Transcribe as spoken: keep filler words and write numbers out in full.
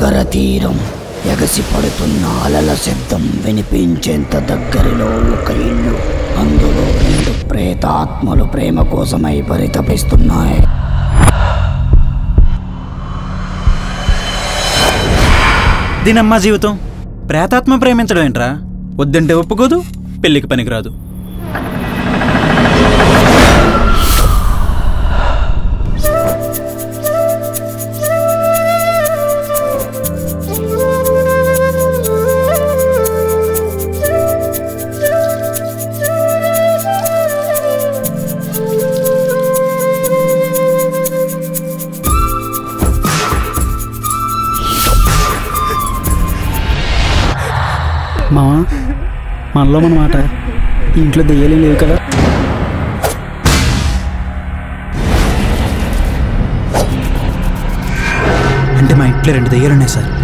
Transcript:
సాగర తీరం ఎగసి పడుతున్న అలల శబ్దం వినిపించేంత దగ్గరలో ఒక ఇల్లు. అందులో రెండు ప్రేతాత్మలు ప్రేమ కోసమై పరితపిస్తున్నాయి. దీనమ్మా జీవితం. ప్రేతాత్మ ప్రేమించడం ఏంట్రా? వద్దంటే ఒప్పుకోదు, పెళ్ళికి పనికిరాదు. మావా, మనలో మన మాట, ఇంట్లో దెయ్యాలేం లేవు కదా? అంటే మా ఇంట్లో రెండు దెయ్యాలు ఉన్నాయి సార్.